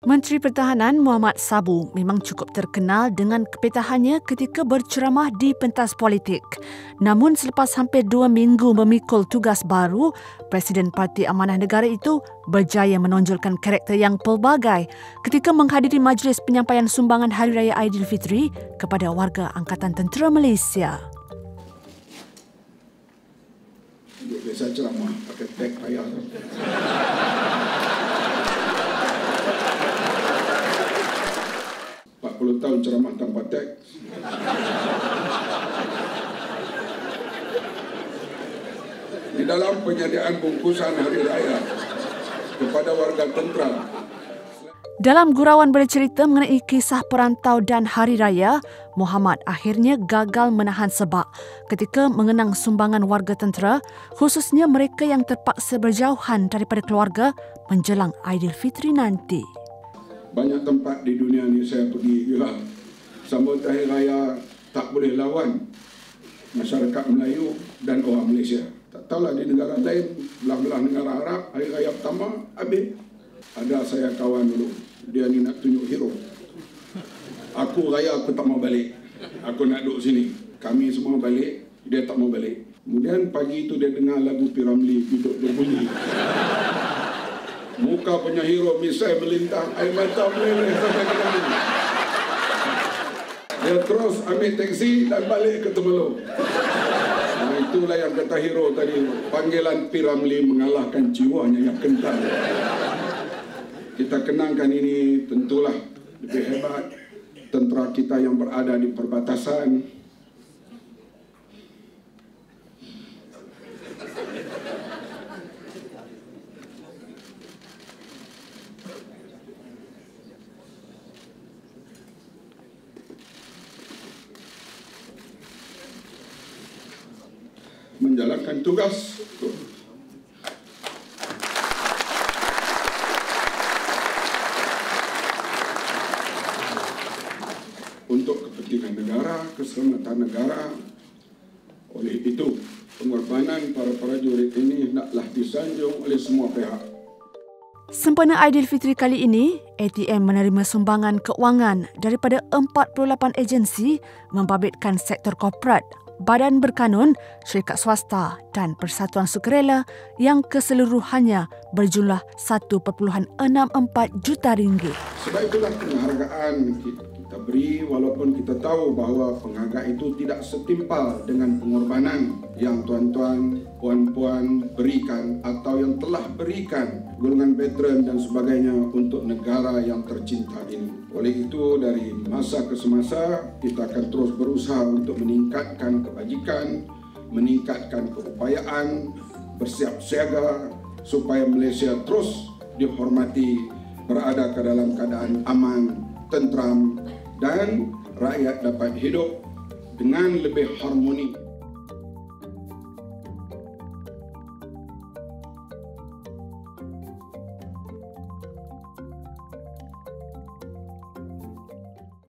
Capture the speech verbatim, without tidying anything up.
Menteri Pertahanan Muhammad Sabu memang cukup terkenal dengan kepetahannya ketika berceramah di pentas politik. Namun selepas hampir dua minggu memikul tugas baru, Presiden Parti Amanah Negara itu berjaya menonjolkan karakter yang pelbagai ketika menghadiri majlis penyampaian sumbangan Hari Raya Aidilfitri kepada warga Angkatan Tentera Malaysia. Biasa ceramah pakai tag raya. empat puluh tahun ceramah tanpa tag. Di dalam penyediaan bungkusan Hari Raya kepada warga tentera. Dalam gurauan bercerita mengenai kisah perantau dan Hari Raya, Muhammad akhirnya gagal menahan sebab ketika mengenang sumbangan warga tentera, khususnya mereka yang terpaksa berjauhan daripada keluarga menjelang Aidilfitri nanti. Banyak tempat di dunia ni saya pergi juga. Sambut Hari Raya tak boleh lawan masyarakat Melayu dan orang Malaysia. Tak tahulah di negara lain, belah-belah negara Arab, Hari Raya pertama habis. Ada saya kawan dulu, dia ni nak tunjuk hero. Aku raya aku tak mau balik. Aku nak duduk sini. Kami semua balik, dia tak mau balik. Kemudian pagi itu dia dengar lagu P. Ramlee duduk berbunyi. Muka punya hero misai melintang, air mata meleleh sampai ke dalam. Dia terus ambil teksi dan balik ke Temerloh. Nah, itulah yang kata hero tadi. Panggilan P. Ramlee mengalahkan jiwanya yang kental. Kita kenangkan ini tentulah lebih hebat tentera kita yang berada di perbatasan. Menjalankan tugas untuk kepentingan negara, keselamatan negara. Oleh itu, pengorbanan para prajurit ini hendaklah disanjung oleh semua pihak. Sempena Aidilfitri kali ini, A T M menerima sumbangan keuangan daripada empat puluh lapan agensi membabitkan sektor korporat, badan berkanun, syarikat swasta dan persatuan sukarela yang keseluruhannya berjumlah satu perpuluhan enam empat juta ringgit. Sebab itulah penghargaan kita beri, walaupun kita tahu bahawa penghargaan itu tidak setimpal dengan pengorbanan yang tuan-tuan, puan-puan berikan atau yang telah berikan golongan veteran dan sebagainya untuk negara yang tercinta ini. Oleh itu, dari masa ke semasa, kita akan terus berusaha untuk meningkatkan kebajikan, meningkatkan keupayaan, bersiap siaga supaya Malaysia terus dihormati, berada ke dalam keadaan aman, tentram dan rakyat dapat hidup dengan lebih harmoni.